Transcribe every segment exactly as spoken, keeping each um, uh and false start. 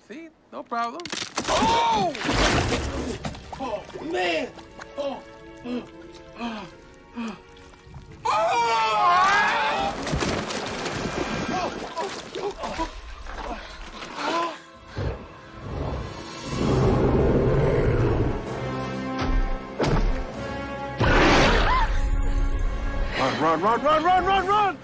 See? No problem. Oh! Oh, man! Oh! Oh! Oh! Oh! Run, run, run, run, run, run!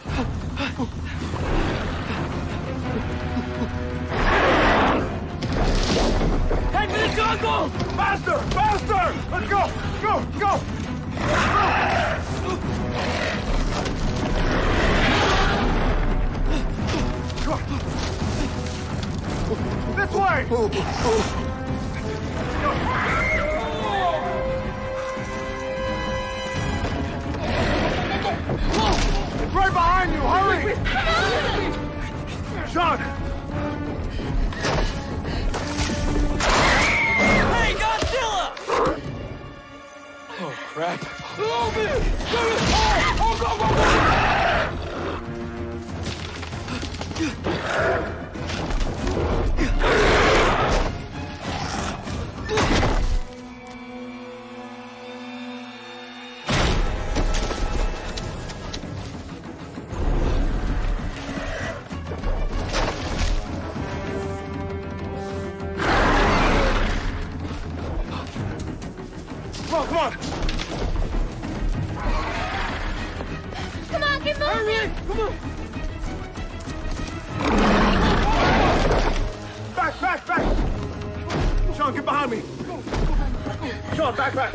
Head for the jungle! Faster! Faster! Let's go! Go! Go! Go! This way! Right behind you! Hurry! Sean! Hey, Godzilla! Oh, crap. Oh, man! Oh, oh, go, go, go! Come on, come on! Come on, get moving! Hurry! Come on! Back, back, back! Sean, get behind me! Sean, back, back!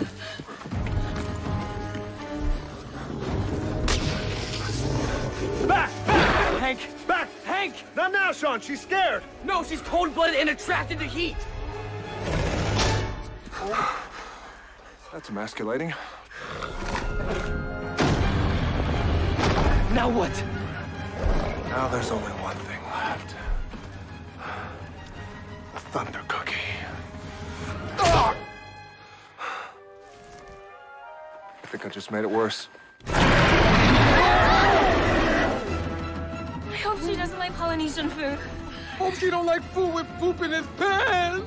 Back! Back! Hank! Back! Hank! Not now, Sean! She's scared! No, she's cold-blooded and attracted to heat! That's emasculating. Now what? Now there's only one thing left. The Thunder Cookie. Ah! I think I just made it worse. I hope she doesn't like Polynesian food. Hope she don't like food with poop in his pants.